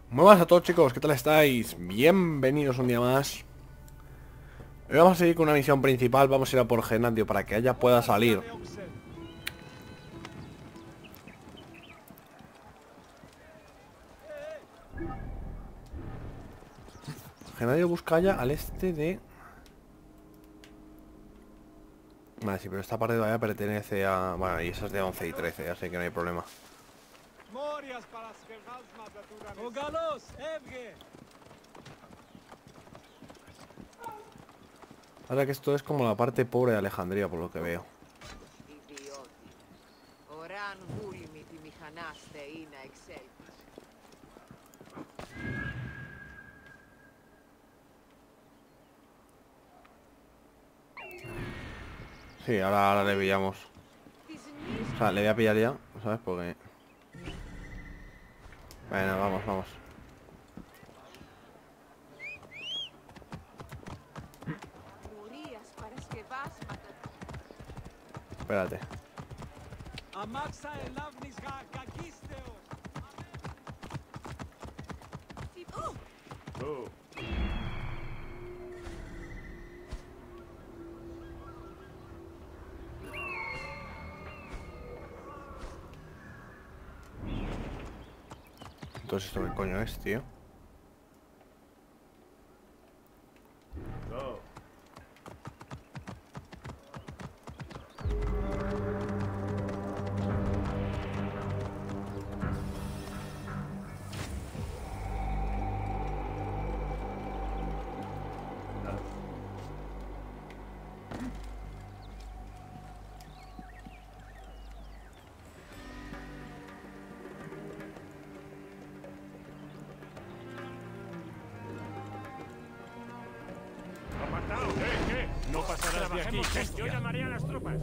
Muy buenas a todos, chicos, ¿qué tal estáis? Bienvenidos un día más. Hoy vamos a seguir con una misión principal. Vamos a ir a por Genadio para que ella pueda salir. Genadio busca ya al este de... Vale, sí, pero esta parte todavía pertenece a... Bueno, y esa es de 11 y 13, así que no hay problema. Ahora que esto es como la parte pobre de Alejandría, por lo que veo. Sí, ahora le pillamos. O sea, le voy a pillar ya, ¿sabes? Porque... Bueno, vamos. Espérate. Entonces, ¿esto qué coño es, tío? No pasarás de aquí. Yo llamaré a las tropas.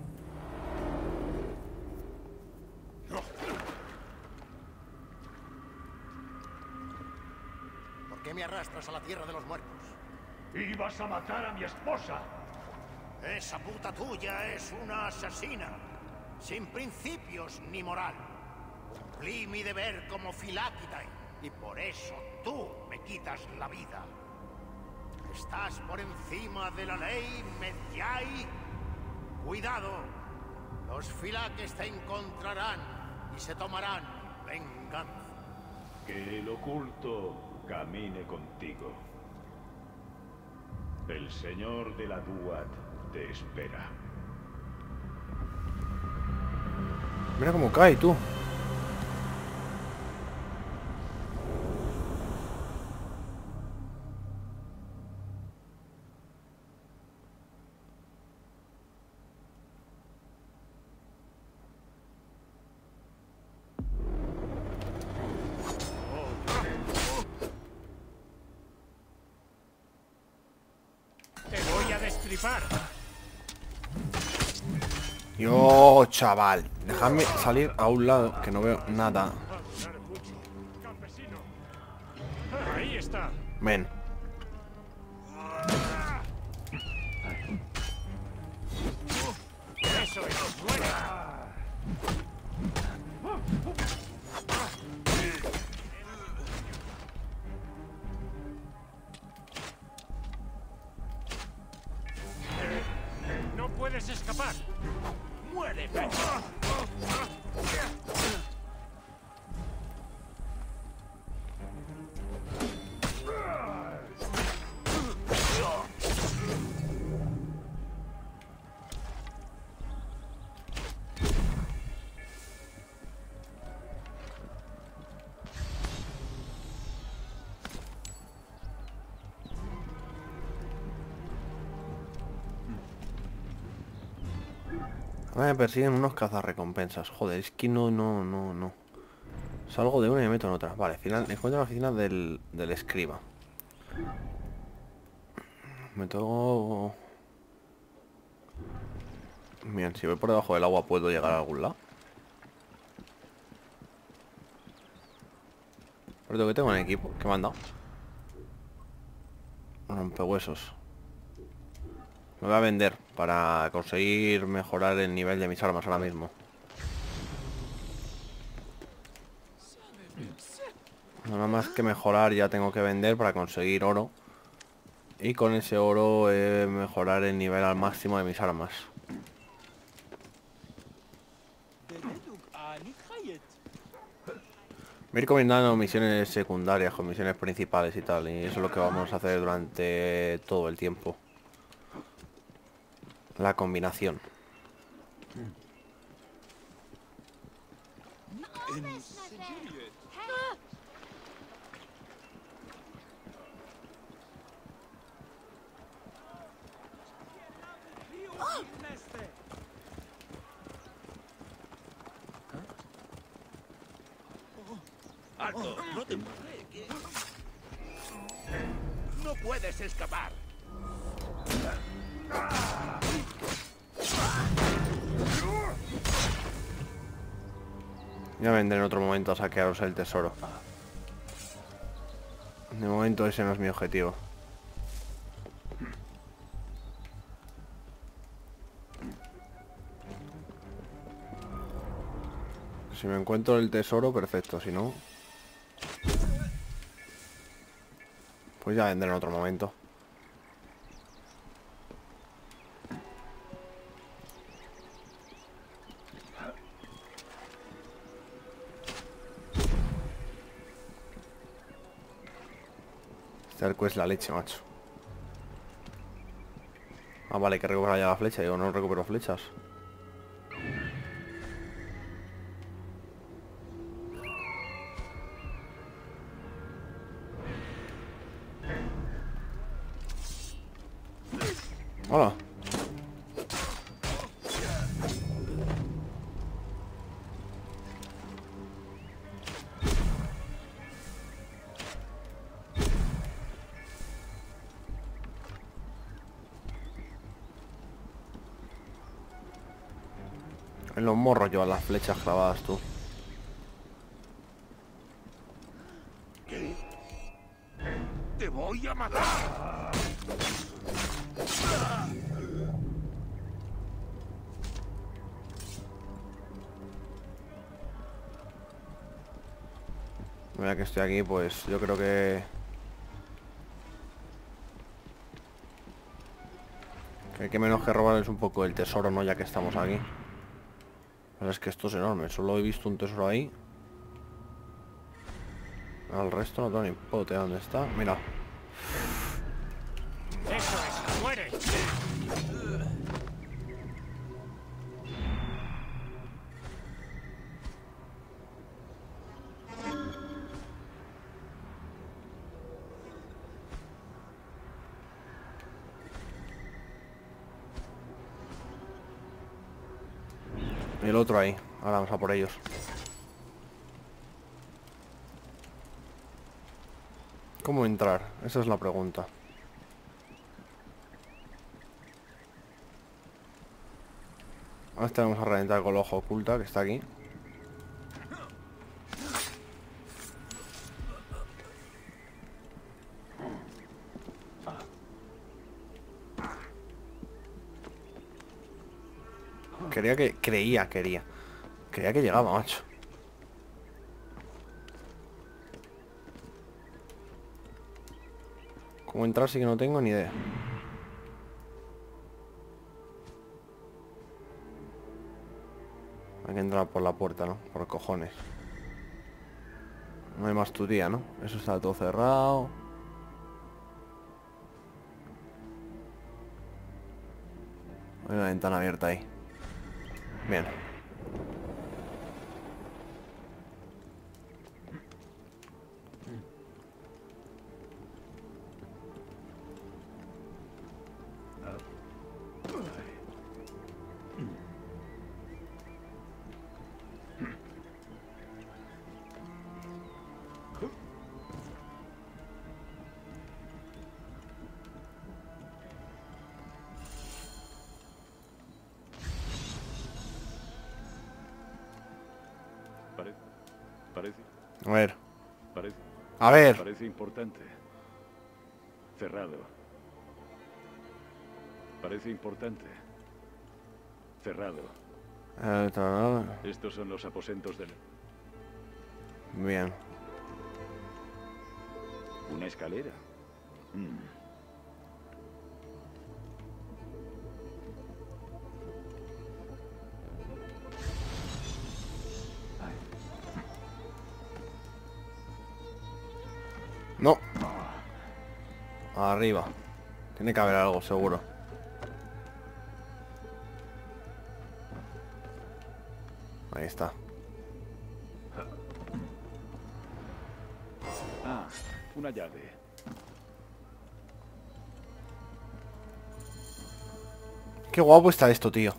¿Por qué me arrastras a la tierra de los muertos? Ibas a matar a mi esposa. Esa puta tuya es una asesina, sin principios ni moral. Cumplí mi deber como Filáquida y por eso tú me quitas la vida. ¿Estás por encima de la ley, Medjay? ¡Cuidado! Los Filaques te encontrarán y se tomarán venganza. Que el oculto camine contigo. El señor de la Duat te espera. Mira cómo cae, tú. Te voy a destripar. Yo, chaval. Dejadme salir a un lado, que no veo nada. Campesino. Ahí está. Ven. Eso es. Buena. No puedes escapar. ¡Muere, pecho! Ahora me persiguen unos cazarrecompensas. Joder, es que no. Salgo de una y me meto en otra. Vale, final, encuentro la oficina del escriba. Me tengo... Bien, si voy por debajo del agua puedo llegar a algún lado. Pero que tengo en equipo, ¿qué me han dado? Rompehuesos. Me voy a vender para conseguir mejorar el nivel de mis armas ahora mismo. Nada más que mejorar ya tengo que vender para conseguir oro. Y con ese oro mejorar el nivel al máximo de mis armas. Me ir combinando misiones secundarias con misiones principales y tal. Y eso es lo que vamos a hacer durante todo el tiempo. La combinación. ¡Alto! ¡No te mueves! ¡No puedes escapar! Ya vendré en otro momento a saquearos el tesoro. De momento ese no es mi objetivo. Si me encuentro el tesoro, perfecto. Si no, pues ya vendré en otro momento. Este arco es la leche, macho. Ah, vale, que recuperar ya la flecha. Digo, no recupero flechas. Hola. En los morros llevan las flechas clavadas, tú. ¿Qué? ¡Te voy a matar! Ya que estoy aquí, pues yo creo que hay que menos que robar es un poco el tesoro, ¿no? Ya que estamos aquí. Pero es que esto es enorme. Solo he visto un tesoro ahí. Al resto no tengo ni pote dónde está. Mira. Eso es, muere. Y el otro ahí. Ahora vamos a por ellos. ¿Cómo entrar? Esa es la pregunta. Ahora vamos a reventar con el ojo oculta que está aquí. Creía que llegaba, macho. ¿Cómo entrar? Sí que no tengo ni idea. Hay que entrar por la puerta, ¿no? Por cojones. No hay más tu día, ¿no? Eso está todo cerrado. Hay una ventana abierta ahí. Bien. Parece, A ver. parece, A ver. parece importante. Cerrado. Parece importante. Cerrado. Estos son los aposentos del... Bien. ¿Una escalera? No. Arriba. Tiene que haber algo, seguro. Ahí está. Ah, una llave. Qué guapo está esto, tío.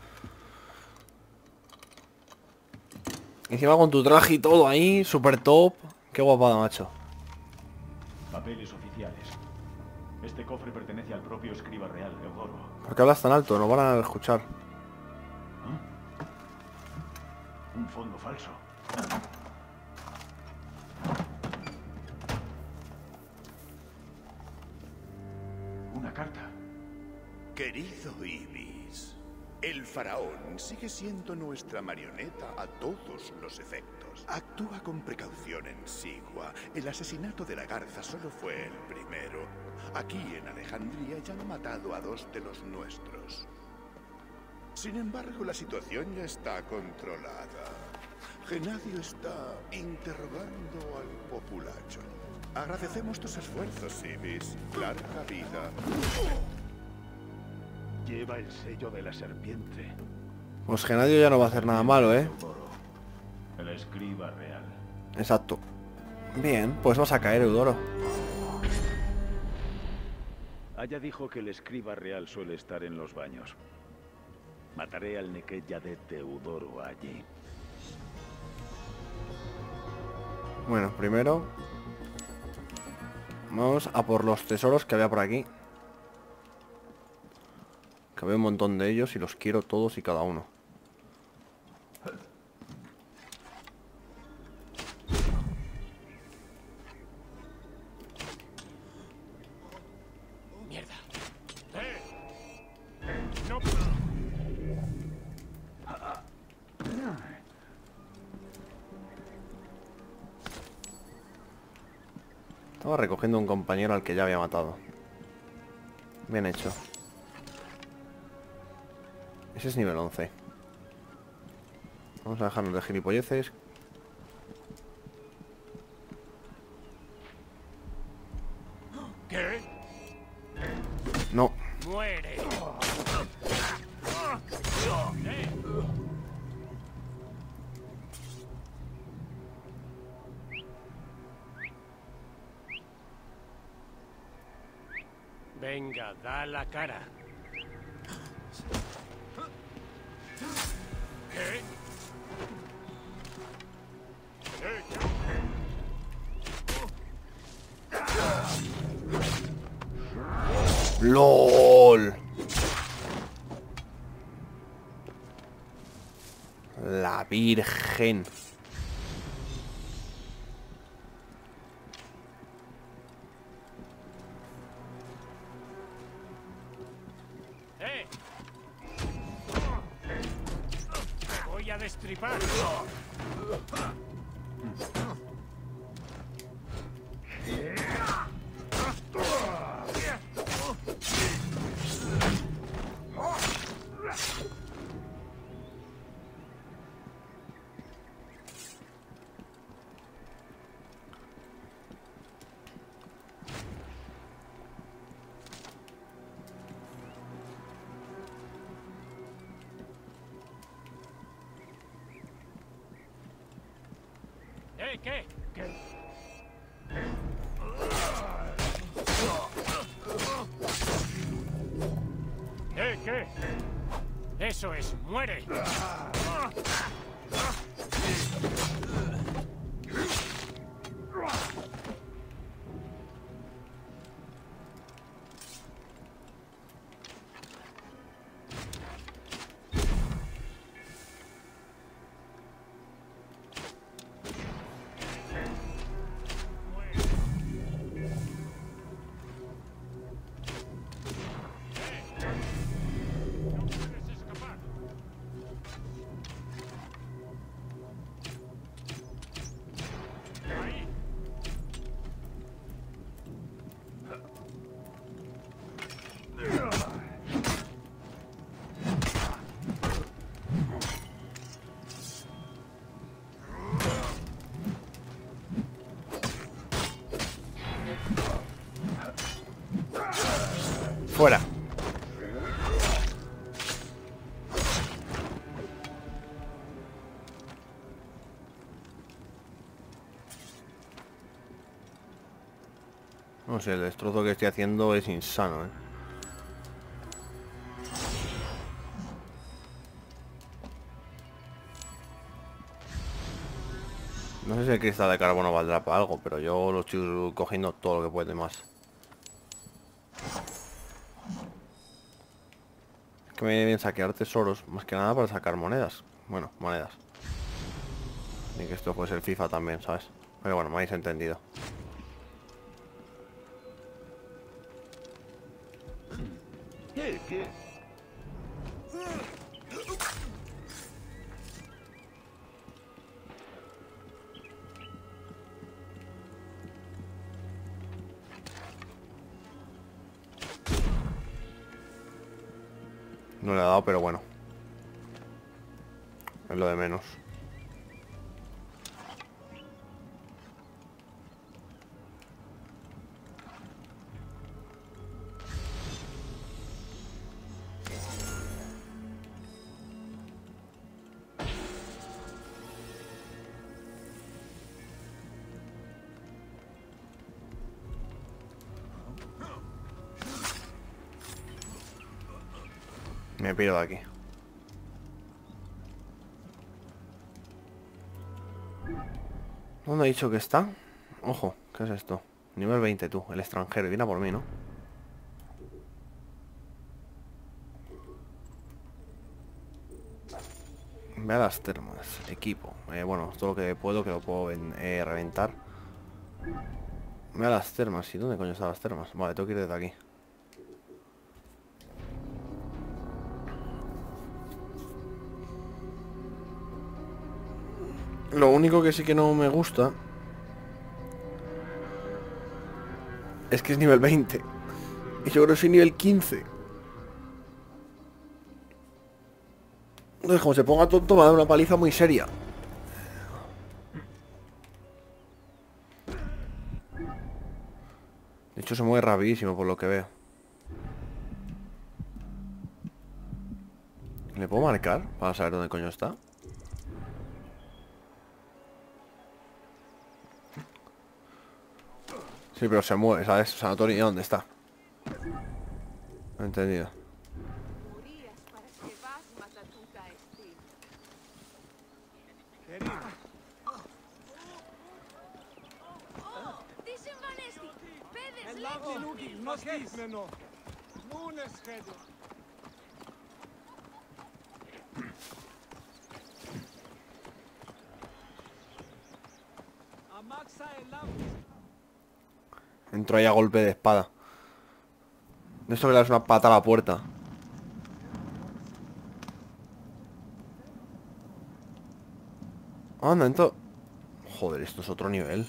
Encima con tu traje y todo ahí, super top. Qué guapada, macho. Papeles oficiales. Este cofre pertenece al propio escriba real, Eudoro. ¿Por qué hablas tan alto? No van a escuchar. Un fondo falso. Una carta. Querido Ibis, el faraón sigue siendo nuestra marioneta a todos los efectos. Actúa con precaución en Sigua. El asesinato de la garza solo fue el primero. Aquí en Alejandría ya han matado a 2 de los nuestros. Sin embargo, la situación ya está controlada. Genadio está interrogando al populacho. Agradecemos tus esfuerzos, Ibis. Larga vida. Lleva el sello de la serpiente. Pues Genadio ya no va a hacer nada malo, ¿eh? Eudoro. El escriba real. Exacto. Bien, pues vas a caer, Eudoro. Aya dijo que el escriba real suele estar en los baños. Mataré al Neket Yadet de Eudoro allí. Bueno, primero vamos a por los tesoros que había por aquí. Que había un montón de ellos y los quiero todos y cada uno. Mierda. No. Estaba recogiendo a un compañero al que ya había matado. Bien hecho. Ese es nivel 11. Vamos a dejarnos de gilipolleces. ¿Qué? No. Muere. Venga, da la cara. ¿Qué? ¡Lol! La Virgen. Te voy a destripar. ¿Qué? ¿Qué? ¿Qué? Eso es, muere. Fuera. No sé, el destrozo que estoy haciendo es insano, ¿eh? No sé si el cristal de carbono valdrá para algo, pero yo lo estoy cogiendo todo lo que puede más. Es que me viene bien saquear tesoros, más que nada para sacar monedas. Bueno, monedas. Y que esto puede ser FIFA también, ¿sabes? Pero bueno, me habéis entendido. ¿Qué? No le he dado, pero bueno. Es lo de menos. Me pido de aquí. ¿Dónde ha dicho que está? Ojo, ¿qué es esto? Nivel 20 tú, el extranjero. Viene a por mí, ¿no? Ve a las termas. Equipo. Bueno, todo lo que puedo, que lo puedo reventar. Ve a las termas. ¿Y dónde coño están las termas? Vale, tengo que ir desde aquí. Lo único que sí que no me gusta es que es nivel 20. Y yo creo que soy nivel 15. Entonces, como se ponga tonto, me va a dar una paliza muy seria. De hecho, se mueve rapidísimo por lo que veo. ¿Le puedo marcar para saber dónde coño está? Sí, pero se mueve, ¿sabes? O sea, no tengo ni idea dónde está. No he entendido. Entró ahí a golpe de espada. De eso que le das una pata a la puerta. Anda, entonces... Joder, esto es otro nivel.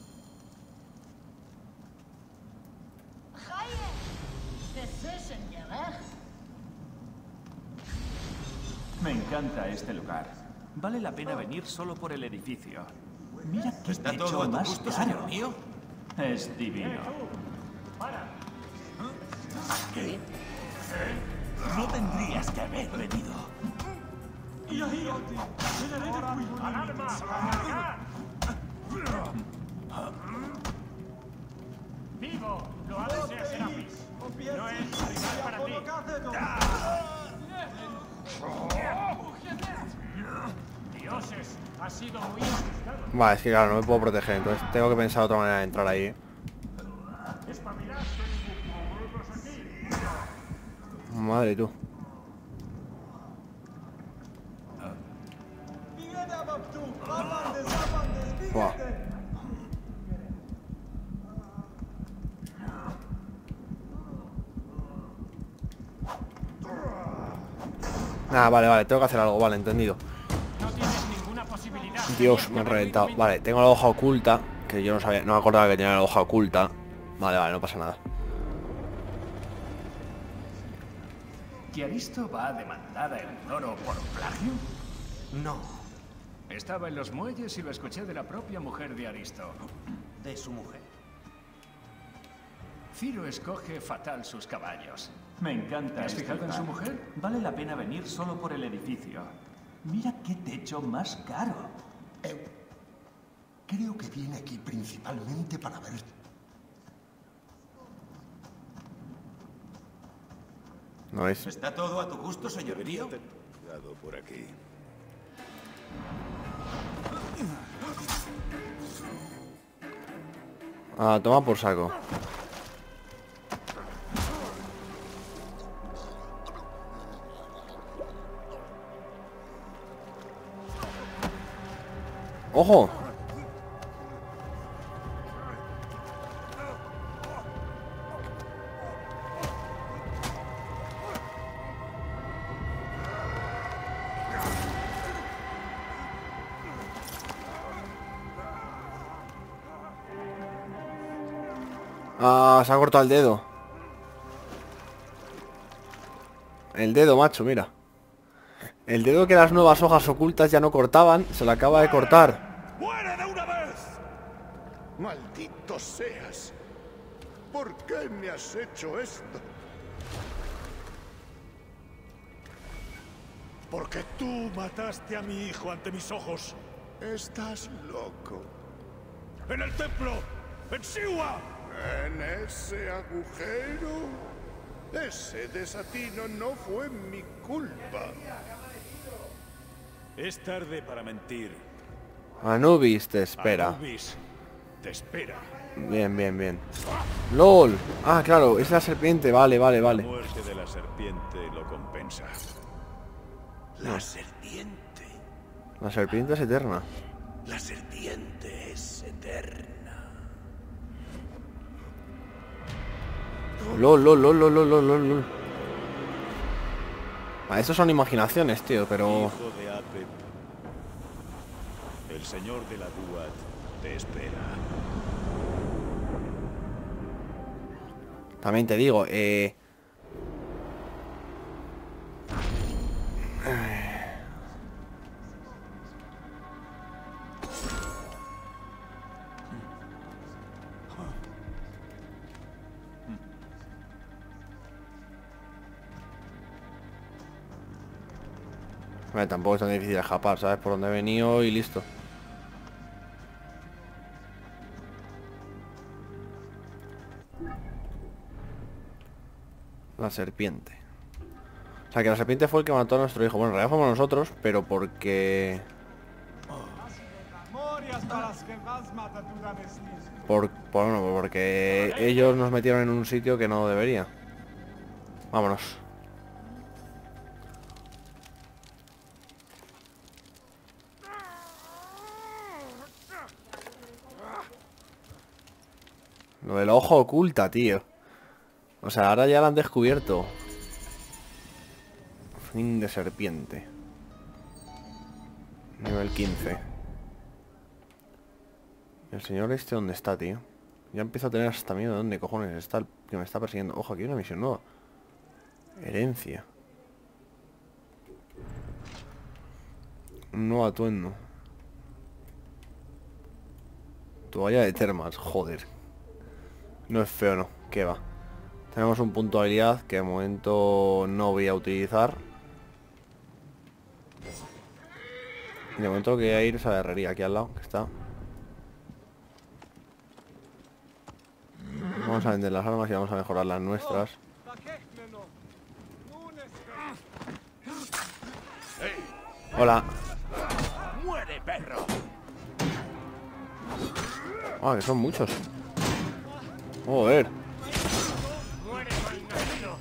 Me encanta este lugar. Vale la pena venir solo por el edificio. Mira qué ¿Está techo todo a tu más gusto, claro. señor mío? Es divino. ¿Qué? No tendrías que haber venido. ¡Vivo! ¡Lo ha de ser Serapis! ¡No es lugar para ti! ¡Dioses! Ha sido muy asustado. Vale, es que claro, no me puedo proteger. Entonces tengo que pensar otra manera de entrar ahí. Madre tú. Buah. Ah, vale, tengo que hacer algo, vale, entendido. No tienes ninguna posibilidad. Dios, me han reventado. Vale, tengo la hoja oculta, que yo no sabía, no me acordaba que tenía la hoja oculta. Vale, no pasa nada. ¿Que Aristo va a demandar a Eudoro por plagio? No, Estaba en los muelles y lo escuché de la propia mujer de Aristo. de su mujer. Ciro escoge fatal sus caballos. Me encanta. ¿Te has este fijado en lugar. su mujer? Vale la pena venir solo por el edificio. Mira qué techo más caro. Creo que viene aquí principalmente para ver... No es. ¿Está todo a tu gusto, señorío? Cuidado por aquí. Ah, toma por saco. ¡Ojo! Ah, se ha cortado el dedo. El dedo, macho, mira. El dedo que las nuevas hojas ocultas ya no cortaban, se lo acaba de cortar. ¡Muere de una vez! ¡Maldito seas! ¿Por qué me has hecho esto? Porque tú mataste a mi hijo ante mis ojos. Estás loco. ¡En el templo! ¡En Siwa! ¿En ese agujero? Ese desatino no fue mi culpa. Es tarde para mentir. Anubis te espera. Anubis te espera. Bien, bien, bien. ¡Lol! Ah, claro, es la serpiente. Vale, vale, La vale. muerte de la serpiente lo compensa. La serpiente. La serpiente es eterna. La serpiente es eterna. LOL, lol, lol, lol, lol, lol, lol. Ah, eso son imaginaciones, tío, pero... Hijo de Apep, el señor de la Duat te espera. También te digo, tampoco es tan difícil escapar, ¿sabes? Por dónde he venido y listo. La serpiente. O sea, que la serpiente fue el que mató a nuestro hijo. Bueno, en realidad fuimos nosotros, pero porque... Bueno, porque ellos nos metieron en un sitio que no debería. Vámonos. Lo del ojo oculta, tío. O sea, ahora ya la han descubierto. Fin de serpiente. Nivel 15. ¿El señor este dónde está, tío? Ya empiezo a tener hasta miedo de dónde cojones está el que me está persiguiendo. Ojo, aquí hay una misión nueva. Herencia. Un nuevo atuendo. Toalla de termas, joder. No es feo, no. ¿Qué va? Tenemos un punto de habilidad que de momento no voy a utilizar. Y de momento lo que voy a ir es a la herrería aquí al lado, que está. Vamos a vender las armas y vamos a mejorar las nuestras. Hola. ¡Muere, perro! Ah, que son muchos. Joder. ¡Muere, malnacido!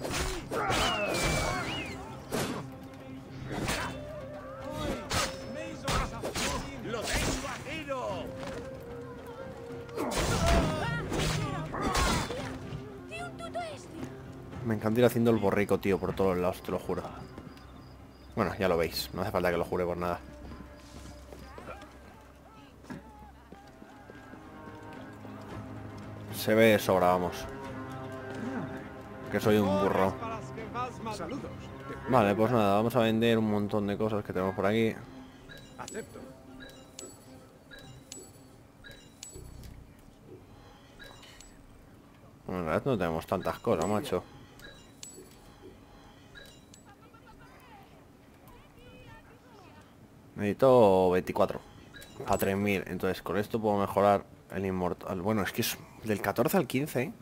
¡Lo tengo a tiro! Me encanta ir haciendo el borrico, tío, por todos lados, te lo juro. Bueno, ya lo veis. No hace falta que lo jure por nada. Se ve de sobra, vamos. Que soy un burro. Vale, pues nada, vamos a vender un montón de cosas que tenemos por aquí. Acepto. Bueno, en realidad no tenemos tantas cosas, macho. Necesito 24 a 3000. Entonces con esto puedo mejorar el inmortal. Bueno, es que es del 14 al 15, ¿eh?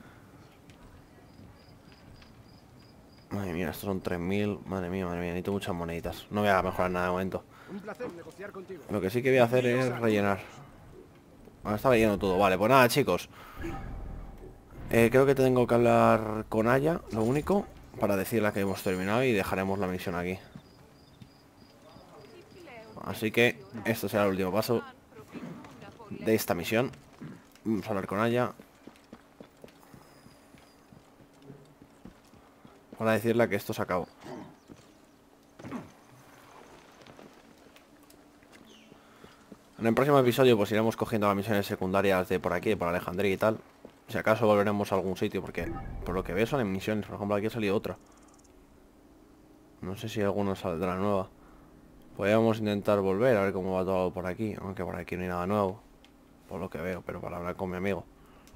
Madre mía, estos son 3000. Madre mía, necesito muchas moneditas. No voy a mejorar nada de momento. Un placer negociar contigo. Lo que sí que voy a hacer es rellenar. Ahora está leyendo todo. Vale, pues nada, chicos. Creo que tengo que hablar con Aya, lo único, para decirle que hemos terminado y dejaremos la misión aquí. Así que esto será el último paso de esta misión. Vamos a hablar con Aya para decirle que esto se acabó. En el próximo episodio pues iremos cogiendo las misiones secundarias de por aquí, por Alejandría y tal. Si acaso volveremos a algún sitio, porque por lo que veo son en misiones. Por ejemplo, aquí ha salido otra. No sé si alguna saldrá nueva. Podríamos intentar volver a ver cómo va todo por aquí. Aunque por aquí no hay nada nuevo, por lo que veo, pero para hablar con mi amigo.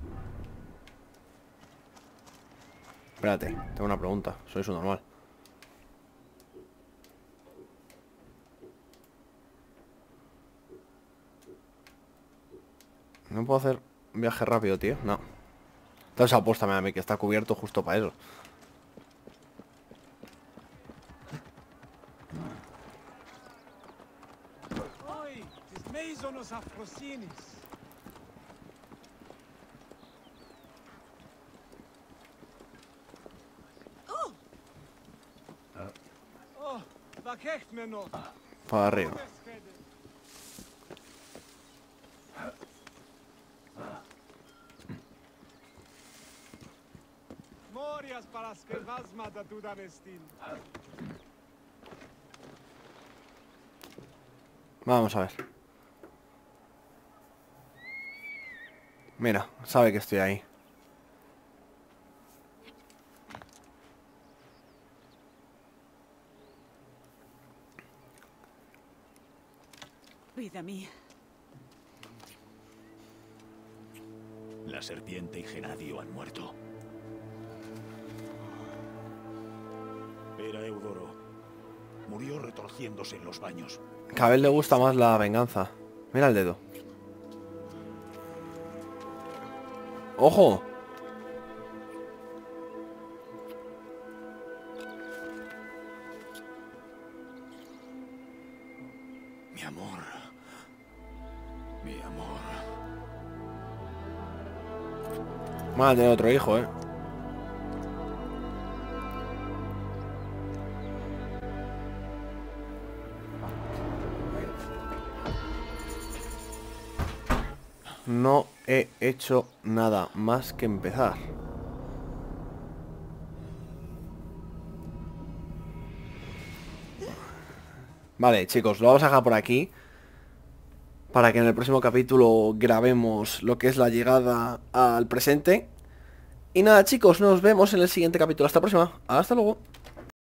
Espérate, tengo una pregunta. Soy su normal. No puedo hacer un viaje rápido, tío. No. Entonces apóstame a mí, que está cubierto justo para eso. Para arriba. Vamos a ver. Mira, sabe que estoy ahí. Vida mía. La serpiente y Genadio han muerto. Era Eudoro. Murió retorciéndose en los baños. Que a él le gusta más la venganza. Mira el dedo. ¡Ojo! Mi amor. Mi amor. Van a tener otro hijo, ¿eh? No he hecho nada más que empezar. Vale, chicos, lo vamos a dejar por aquí, para que en el próximo capítulo grabemos lo que es la llegada al presente. Y nada, chicos, nos vemos en el siguiente capítulo. Hasta la próxima. Hasta luego.